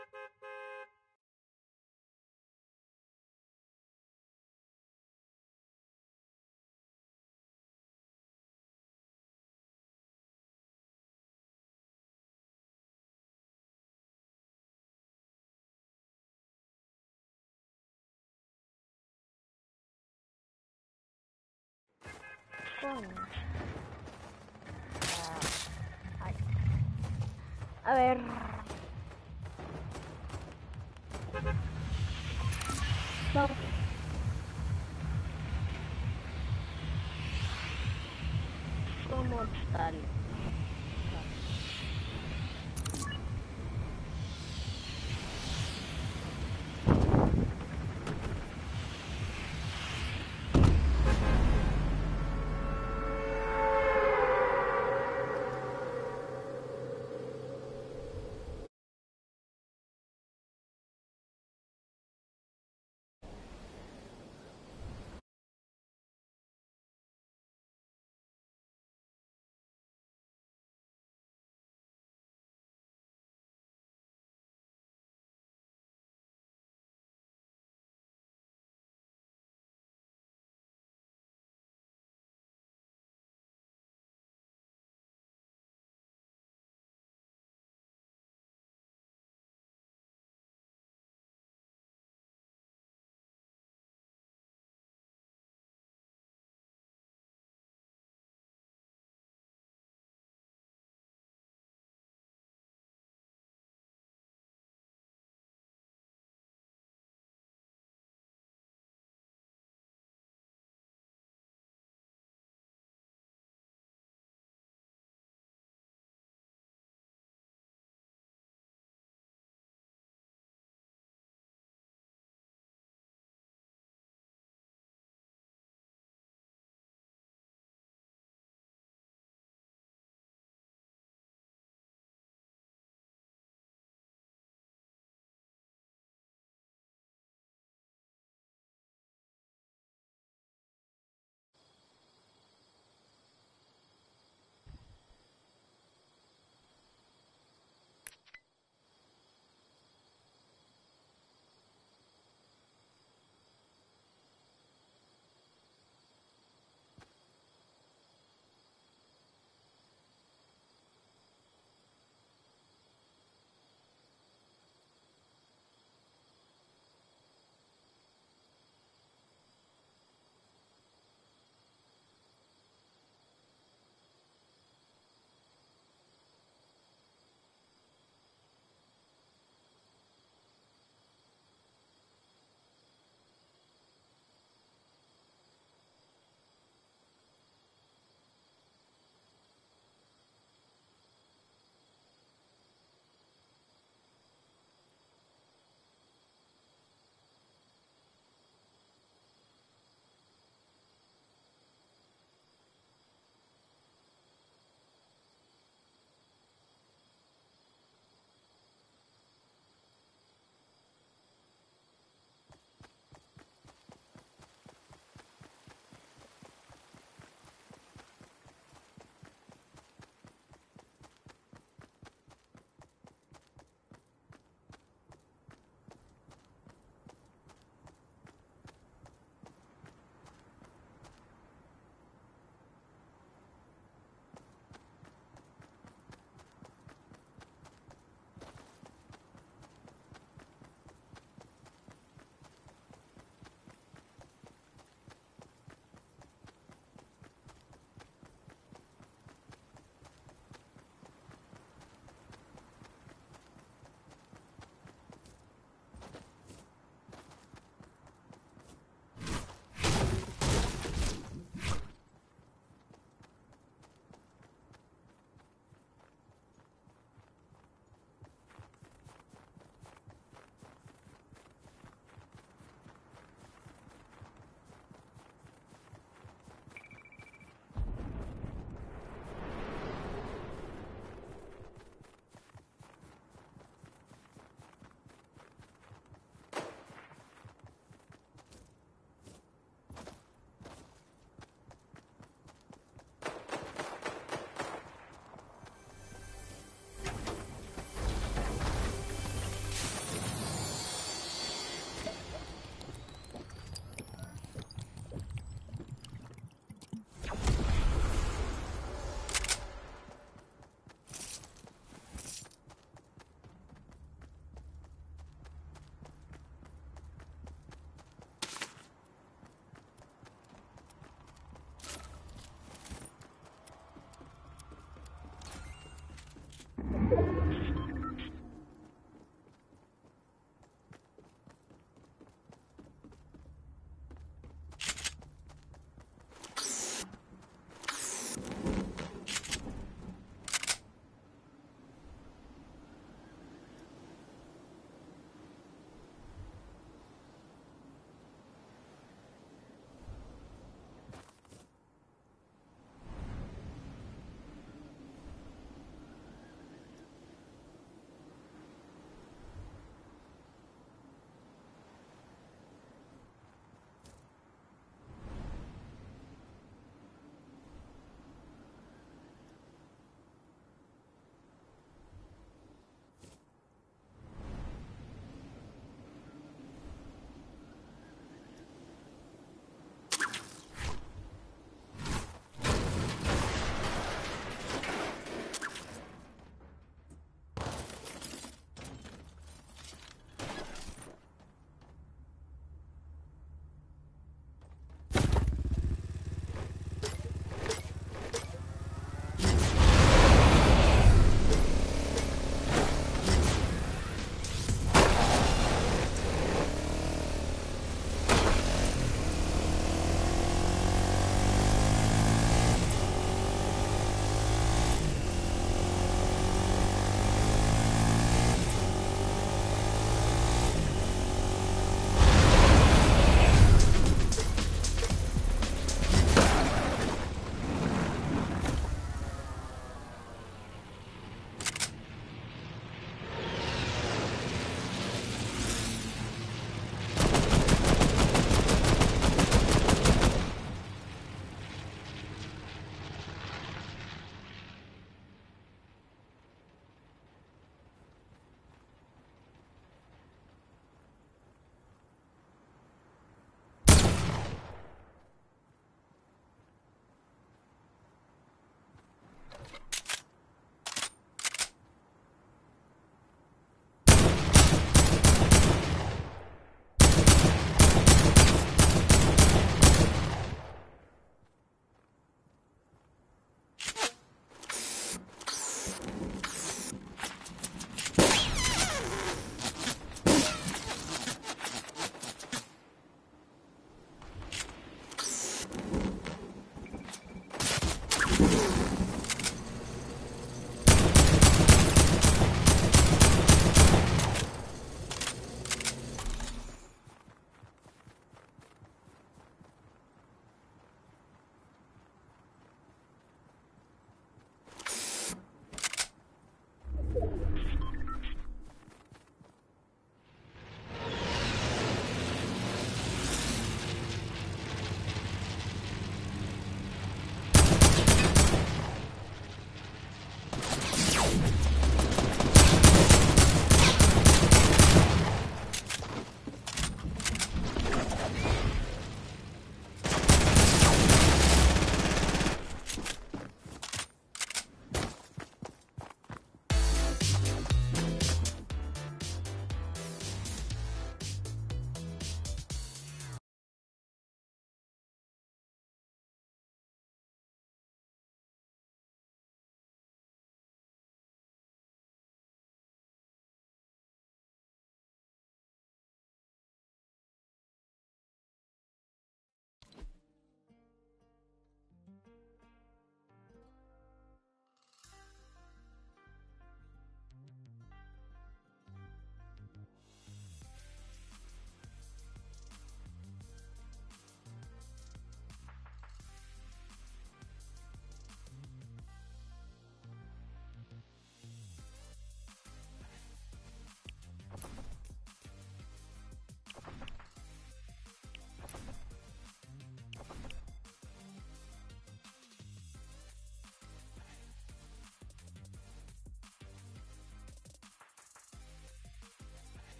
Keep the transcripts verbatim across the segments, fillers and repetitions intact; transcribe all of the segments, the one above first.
Coño. Ah, ay. A ver. Vamos. Como tal.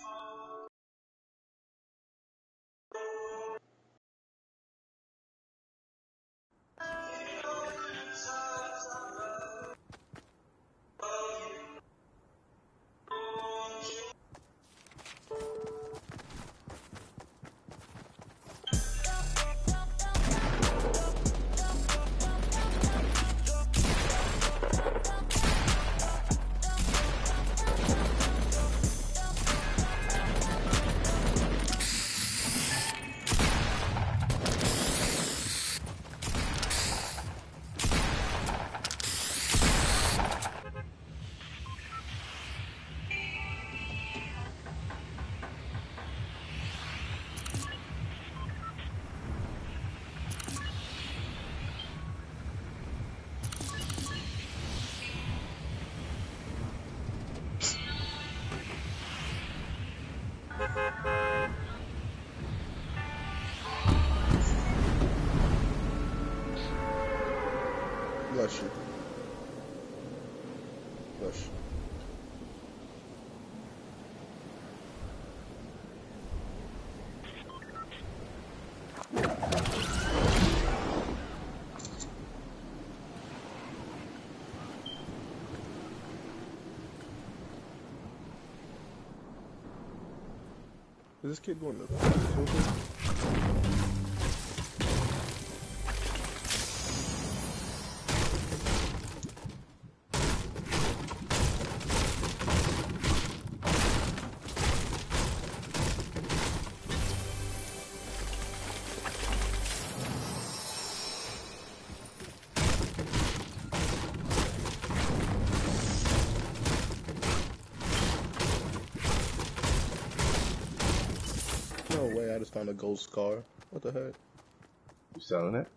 Bless you. Bless you. Is this kid going to the No way, I just found a ghost car. What the heck? You selling it?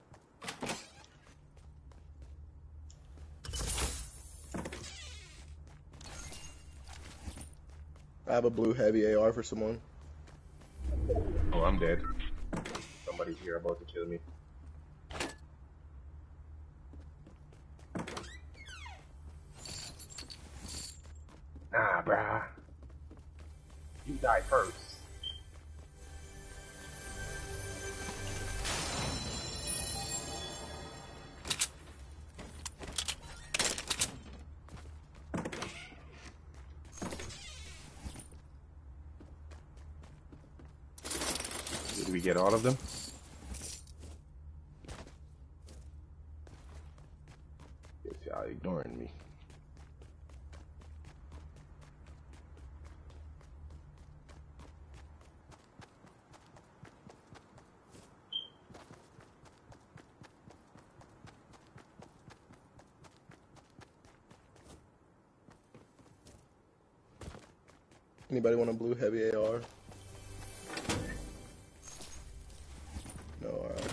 I have a blue heavy A R for someone. Oh, I'm dead. Somebody's here about to kill me. Nah, bruh. You die first. Did we get all of them? Guess y'all ignoring me. Anybody want a blue heavy A R? No, alright.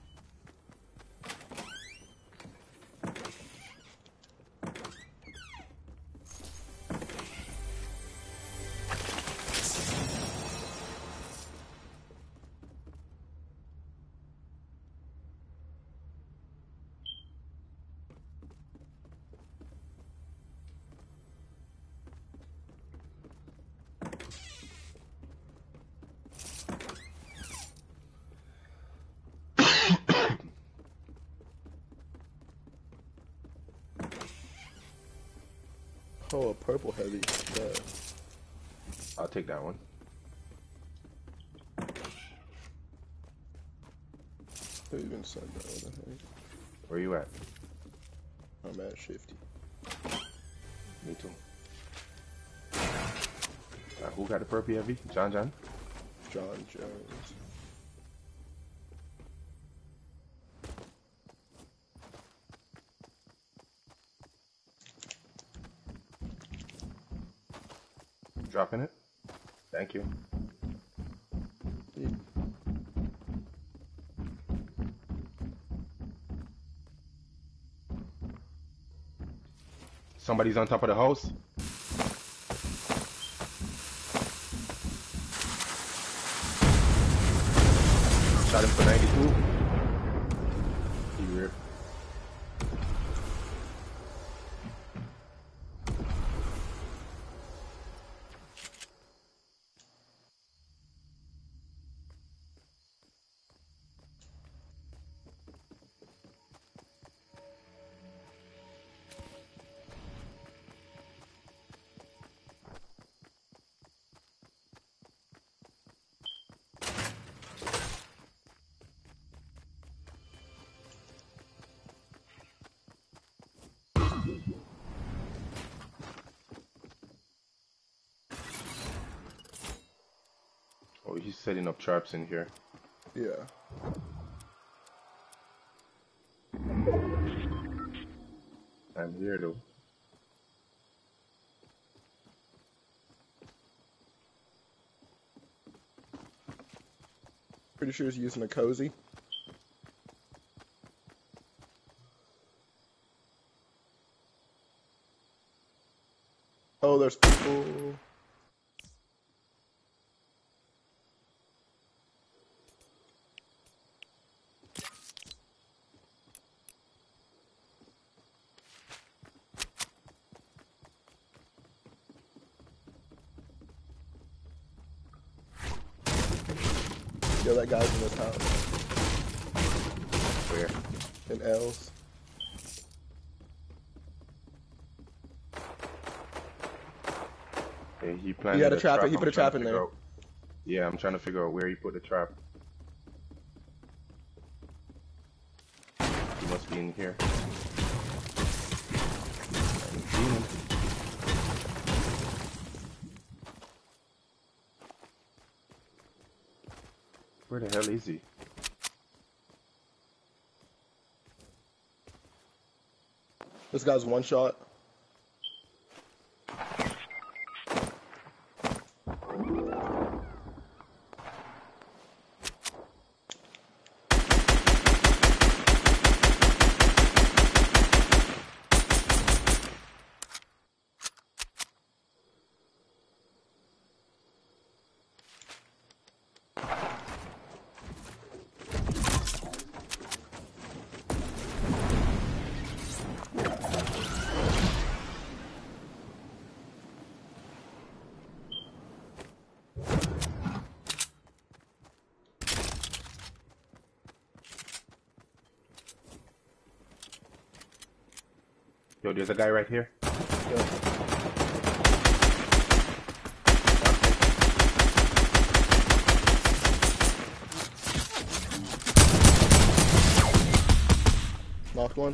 Oh, a purple heavy. Yeah. I'll take that one. Who even said that? What the heck? Where you at? I'm at Shifty. Me too. Uh, who got the purple heavy? John John? John Jones. Dropping it? Thank you. Yeah. Somebody's on top of the house. Shot him for ninety-two. He ripped. he's setting up traps in here. Yeah. I'm here though. Pretty sure he's using a cozy. Oh, there's people. Yo, that guy's in this house. Where? In L's. Yeah, he planted He had a a trap. trap. He I'm put a trying trap to in figure there. out- Yeah, I'm trying to figure out where he put the trap. He must be in here. I haven't seen him. Where the hell is he? This guy's one shot. Yo, there's a guy right here. Yeah. Knocked one.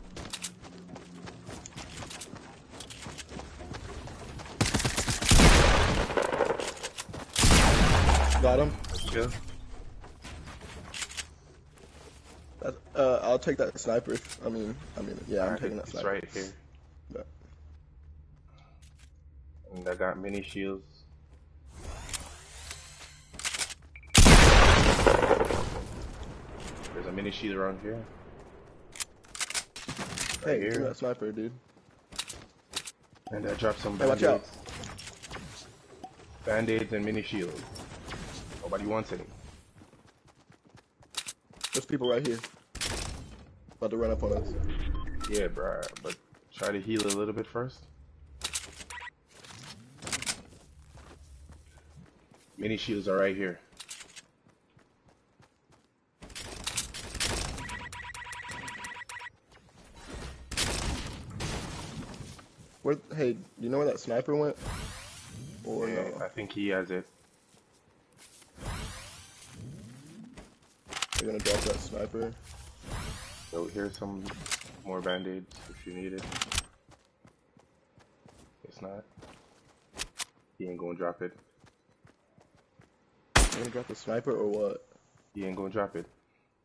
Got him. Yeah. That, uh, I'll take that sniper. If, I mean, I mean, yeah, I'm Alright, taking that it's sniper. right here. Yeah. And I got mini shields. There's a mini shield around here. Hey, Right give me here. that sniper, dude. And I dropped some Hey, watch band-aids. out. Band-aids and mini shields. Nobody wants any. There's people right here. About to run up on us. Yeah, bruh, but try to heal a little bit first. Mini shields are right here. Where? Hey, do you know where that sniper went? Or Yeah, no? I think he has it. You're gonna drop that sniper. So here's some more band-aids if you need it. It's not. He ain't gonna drop it. You're gonna drop the sniper or what? He ain't gonna drop it.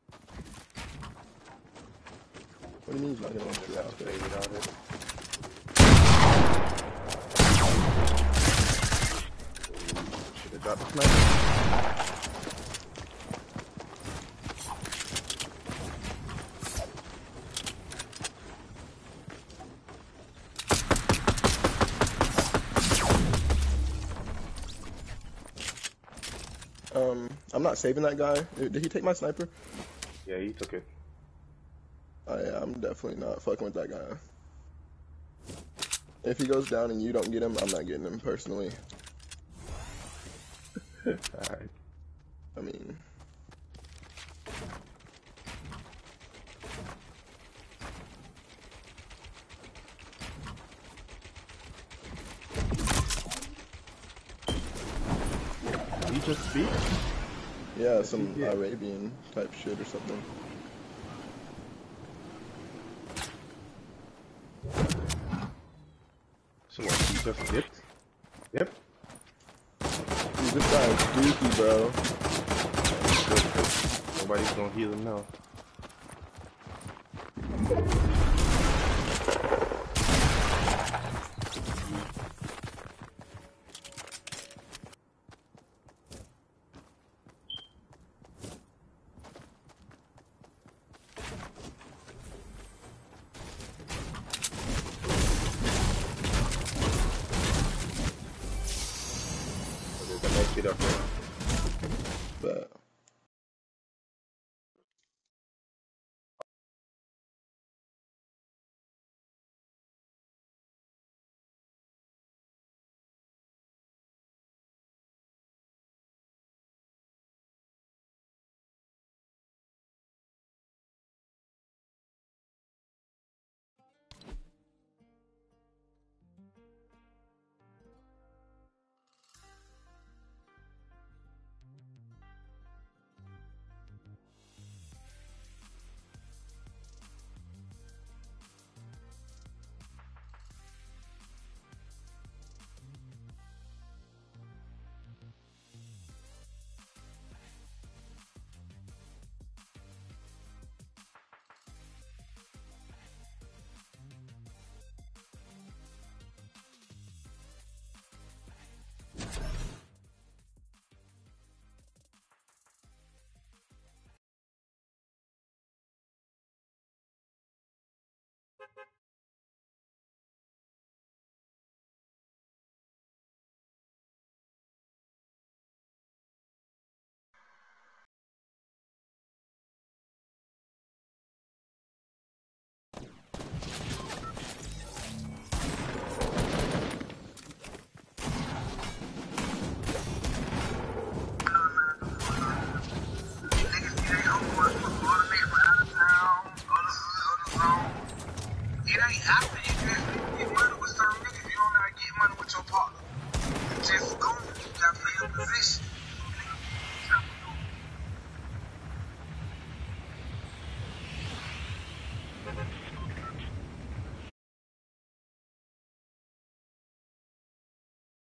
What do you mean he's not gonna Just have drop to play it? without it. Should have dropped the sniper. Um, I'm not saving that guy. Did he take my sniper? Yeah, he took it. Oh yeah, I'm definitely not fucking with that guy. If he goes down and you don't get him, I'm not getting him personally. Alright. I mean, Did he just speak? yeah, some Yeah. Arabian type shit or something. So what, he just dipped? Yep. He's This guy is dookie, bro. Good, 'cause nobody's gonna heal him now. So there's a med kit up there. But